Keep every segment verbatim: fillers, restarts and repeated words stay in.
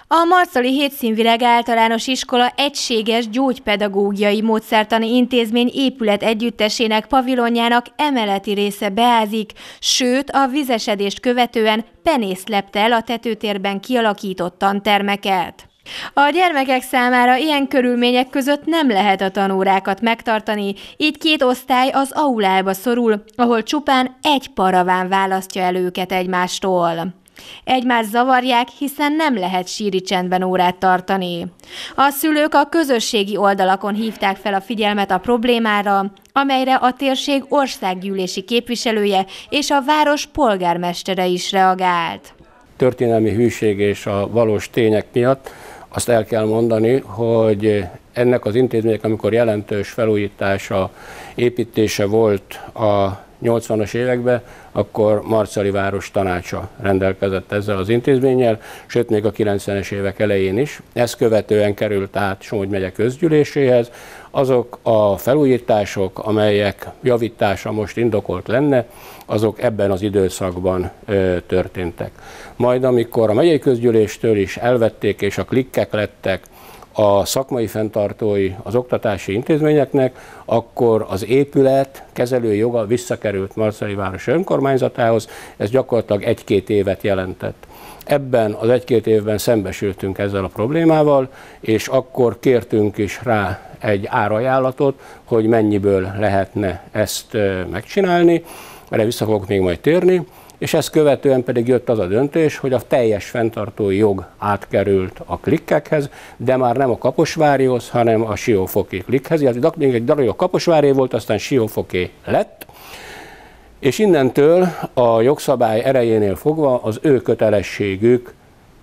A Marcali Hétszínvirág Általános Iskola egységes gyógypedagógiai módszertani intézmény épület együttesének pavilonjának emeleti része beázik, sőt a vizesedést követően penész lepte el a tetőtérben kialakított tantermeket. A gyermekek számára ilyen körülmények között nem lehet a tanórákat megtartani, így két osztály az aulába szorul, ahol csupán egy paraván választja el őket egymástól. Egymást zavarják, hiszen nem lehet síri csendben órát tartani. A szülők a közösségi oldalakon hívták fel a figyelmet a problémára, amelyre a térség országgyűlési képviselője és a város polgármestere is reagált. Történelmi hűség és a valós tények miatt azt el kell mondani, hogy ennek az intézménynek, amikor jelentős felújítása, építése volt a nyolcvanas években, akkor Marcali város tanácsa rendelkezett ezzel az intézménnyel, sőt még a kilencvenes évek elején is. Ezt követően került át Somogy megye közgyűléséhez. Azok a felújítások, amelyek javítása most indokolt lenne, azok ebben az időszakban ö, történtek. Majd amikor a megyei közgyűléstől is elvették és a klikkek lettek a szakmai fenntartói az oktatási intézményeknek, akkor az épület kezelői joga visszakerült Marcali város önkormányzatához, ez gyakorlatilag egy-két évet jelentett. Ebben az egy-két évben szembesültünk ezzel a problémával, és akkor kértünk is rá egy árajánlatot, hogy mennyiből lehetne ezt megcsinálni, erre vissza fogok még majd térni. És ezt követően pedig jött az a döntés, hogy a teljes fenntartói jog átkerült a klikkekhez, de már nem a Kaposvárihoz, hanem a Siófoki klikkhez. Még egy darabig a Kaposvári volt, aztán Siófoki lett, és innentől a jogszabály erejénél fogva az ő kötelességük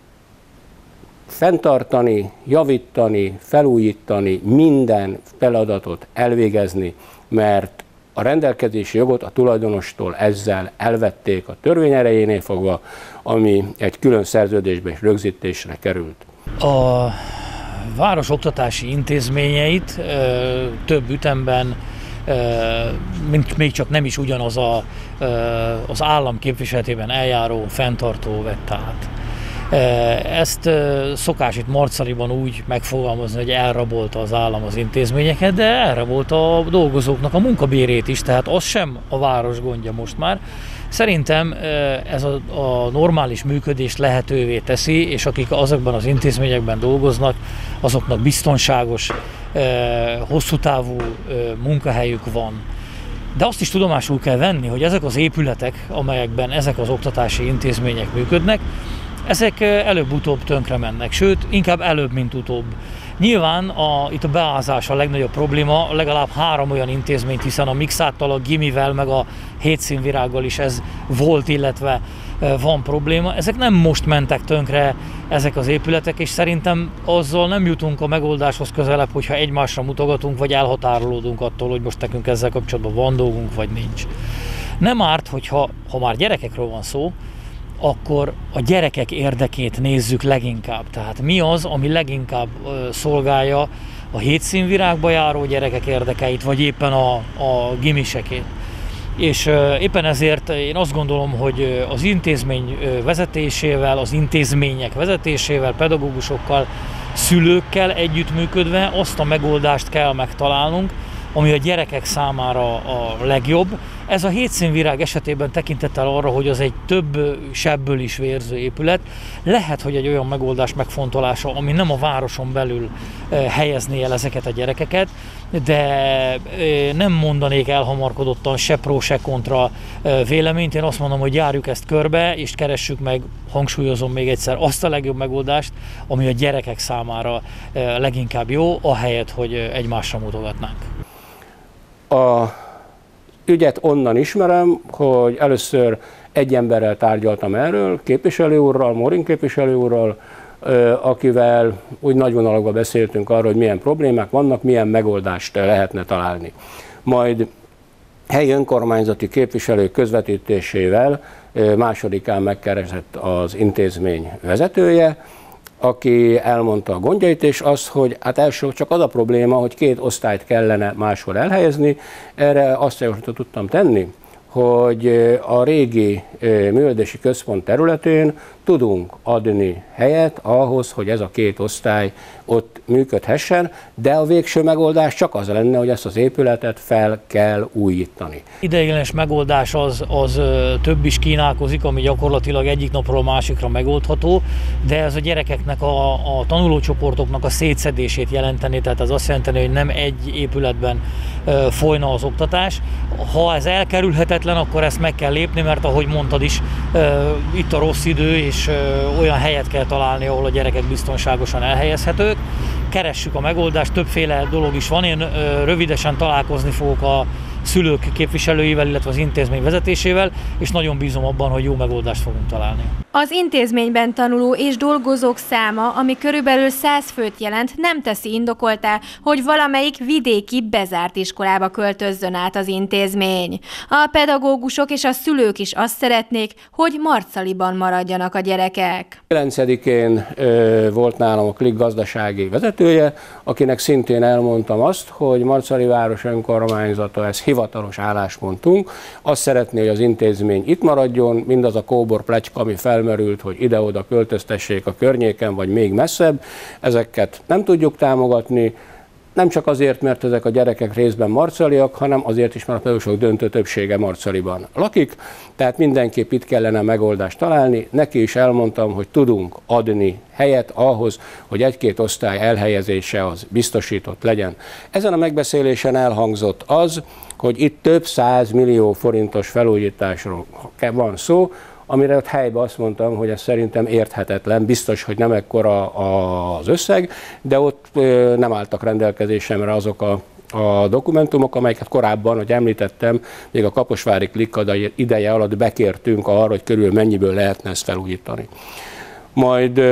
fenntartani, javítani, felújítani, minden feladatot elvégezni, mert a rendelkezési jogot a tulajdonostól ezzel elvették a törvény erejénél fogva, ami egy külön szerződésben is rögzítésre került. A város oktatási intézményeit ö, több ütemben, ö, mint még csak nem is ugyanaz a, ö, az állam képviseletében eljáró fenntartó vett át. Ezt szokás itt Marcaliban úgy megfogalmazni, hogy elrabolta az állam az intézményeket, de elrabolta a dolgozóknak a munkabérét is, tehát az sem a város gondja most már. Szerintem ez a, a normális működést lehetővé teszi, és akik azokban az intézményekben dolgoznak, azoknak biztonságos, hosszú távú munkahelyük van. De azt is tudomásul kell venni, hogy ezek az épületek, amelyekben ezek az oktatási intézmények működnek, ezek előbb-utóbb tönkre mennek, sőt, inkább előbb, mint utóbb. Nyilván a, itt a beázás a legnagyobb probléma, legalább három olyan intézményt, hiszen a Mixáttal, a Gimivel, meg a Hétszínvirággal is ez volt, illetve van probléma. Ezek nem most mentek tönkre, ezek az épületek, és szerintem azzal nem jutunk a megoldáshoz közelebb, hogyha egymásra mutogatunk, vagy elhatárolódunk attól, hogy most nekünk ezzel kapcsolatban van dolgunk, vagy nincs. Nem árt, hogyha ha már gyerekekről van szó, akkor a gyerekek érdekét nézzük leginkább. Tehát mi az, ami leginkább szolgálja a Hétszínvirágba járó gyerekek érdekeit, vagy éppen a, a gimisekét. És éppen ezért én azt gondolom, hogy az intézmény vezetésével, az intézmények vezetésével, pedagógusokkal, szülőkkel együttműködve azt a megoldást kell megtalálnunk, ami a gyerekek számára a legjobb. Ez a Hétszínvirág esetében tekintettel arra, hogy az egy több sebből is vérző épület, lehet, hogy egy olyan megoldás megfontolása, ami nem a városon belül helyezné el ezeket a gyerekeket, de nem mondanék elhamarkodottan se pro, se kontra véleményt. Én azt mondom, hogy járjuk ezt körbe, és keressük meg, hangsúlyozom még egyszer, azt a legjobb megoldást, ami a gyerekek számára leginkább jó, ahelyett, hogy egymásra mutogatnánk. A ügyet onnan ismerem, hogy először egy emberrel tárgyaltam erről, képviselő úrral, Morin képviselő úrral, akivel úgy nagy vonalakban beszéltünk arról, hogy milyen problémák vannak, milyen megoldást lehetne találni. Majd helyi önkormányzati képviselők közvetítésével másodikán megkeresett az intézmény vezetője, aki elmondta a gondjait, és az, hogy hát első csak az a probléma, hogy két osztályt kellene máshol elhelyezni. Erre azt javaslatot tudtam tenni, hogy a régi művelődési központ területén tudunk adni helyet ahhoz, hogy ez a két osztály ott működhessen, de a végső megoldás csak az lenne, hogy ezt az épületet fel kell újítani. Ideiglenes megoldás az, az több is kínálkozik, ami gyakorlatilag egyik napról a másikra megoldható, de ez a gyerekeknek, a, a tanulócsoportoknak a szétszedését jelenteni, tehát az azt jelenteni, hogy nem egy épületben folyna az oktatás. Ha ez elkerülhetetlen, akkor ezt meg kell lépni, mert ahogy mondtad is, itt a rossz idő, és olyan helyet kell találni, ahol a gyerekek biztonságosan elhelyezhetők. Keressük a megoldást, többféle dolog is van. Én rövidesen találkozni fogok a szülők képviselőivel, illetve az intézmény vezetésével, és nagyon bízom abban, hogy jó megoldást fogunk találni. Az intézményben tanuló és dolgozók száma, ami körülbelül száz főt jelent, nem teszi indokoltá, hogy valamelyik vidéki bezárt iskolába költözzön át az intézmény. A pedagógusok és a szülők is azt szeretnék, hogy Marcaliban maradjanak a gyerekek. kilencedikén volt nálam a Klik gazdasági vezetője, akinek szintén elmondtam azt, hogy Marcali város önkormányzata, ez hivatalos álláspontunk, azt szeretné, hogy az intézmény itt maradjon, mindaz a kóbor pletyka, ami felmerült, hogy ide-oda költöztessék a környéken, vagy még messzebb, ezeket nem tudjuk támogatni, nem csak azért, mert ezek a gyerekek részben marcaliak, hanem azért is, mert a pedagógusok döntő többsége Marcaliban lakik, tehát mindenképp itt kellene megoldást találni. Neki is elmondtam, hogy tudunk adni helyet ahhoz, hogy egy-két osztály elhelyezése az biztosított legyen. Ezen a megbeszélésen elhangzott az, hogy itt több száz millió forintos felújításról van szó, amire ott helyben azt mondtam, hogy ez szerintem érthetetlen, biztos, hogy nem ekkora az összeg, de ott nem álltak rendelkezésemre azok a, a dokumentumok, amelyeket korábban, hogy említettem, még a kaposvári Klik ideje alatt bekértünk arra, hogy körül mennyiből lehetne ezt felújítani. Majd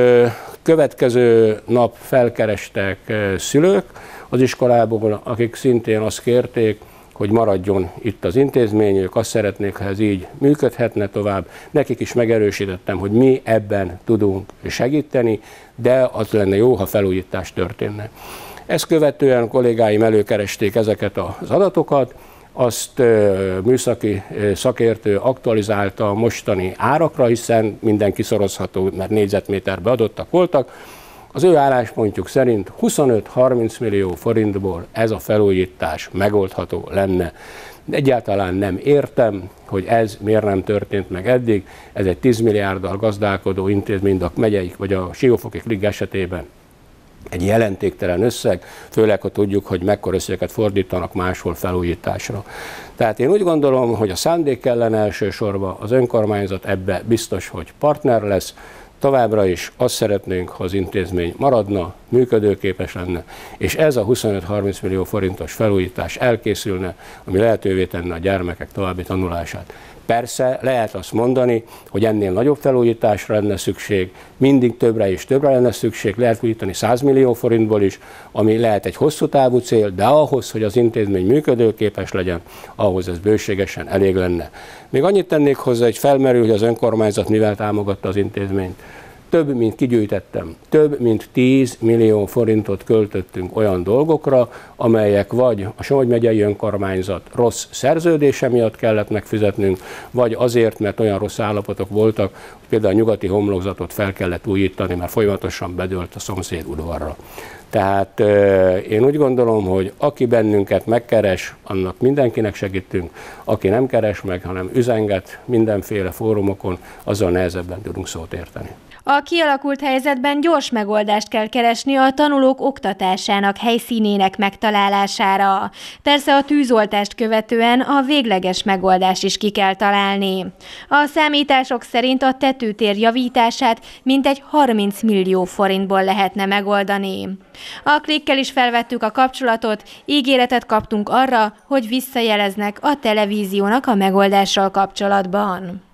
következő nap felkerestek szülők az iskolából, akik szintén azt kérték, hogy maradjon itt az intézmény, ők azt szeretnék, ha ez így működhetne tovább. Nekik is megerősítettem, hogy mi ebben tudunk segíteni, de az lenne jó, ha felújítás történne. Ezt követően kollégáim előkeresték ezeket az adatokat, azt műszaki szakértő aktualizálta a mostani árakra, hiszen mindenki szorozható, mert négyzetméterbe adottak voltak. Az ő álláspontjuk szerint huszonöt-harminc millió forintból ez a felújítás megoldható lenne. De egyáltalán nem értem, hogy ez miért nem történt meg eddig. Ez egy tíz milliárddal gazdálkodó intézmény, a megyei vagy a Siófoki Klik esetében egy jelentéktelen összeg, főleg ha tudjuk, hogy mekkora összeget fordítanak máshol felújításra. Tehát én úgy gondolom, hogy a szándék kellene elsősorban, az önkormányzat ebbe biztos, hogy partner lesz. Továbbra is azt szeretnénk, ha az intézmény maradna, működőképes lenne, és ez a huszonöt-harminc millió forintos felújítás elkészülne, ami lehetővé tenne a gyermekek további tanulását. Persze lehet azt mondani, hogy ennél nagyobb felújításra lenne szükség, mindig többre és többre lenne szükség, lehet újítani száz millió forintból is, ami lehet egy hosszú távú cél, de ahhoz, hogy az intézmény működőképes legyen, ahhoz ez bőségesen elég lenne. Még annyit tennék hozzá, hogy felmerül, hogy az önkormányzat mivel támogatta az intézményt. Több, mint kigyűjtettem, több, mint tíz millió forintot költöttünk olyan dolgokra, amelyek vagy a Somogy megyei önkormányzat rossz szerződése miatt kellett megfizetnünk, vagy azért, mert olyan rossz állapotok voltak, hogy például a nyugati homlokzatot fel kellett újítani, mert folyamatosan bedőlt a szomszéd udvarra. Tehát én úgy gondolom, hogy aki bennünket megkeres, annak mindenkinek segítünk, aki nem keres meg, hanem üzenget mindenféle fórumokon, azzal nehezebben tudunk szót érteni. A kialakult helyzetben gyors megoldást kell keresni a tanulók oktatásának helyszínének megtalálására. Persze a tűzoltást követően a végleges megoldást is ki kell találni. A számítások szerint a tetőtér javítását mintegy harminc millió forintból lehetne megoldani. A Klikkel is felvettük a kapcsolatot, ígéretet kaptunk arra, hogy visszajeleznek a televíziónak a megoldással kapcsolatban.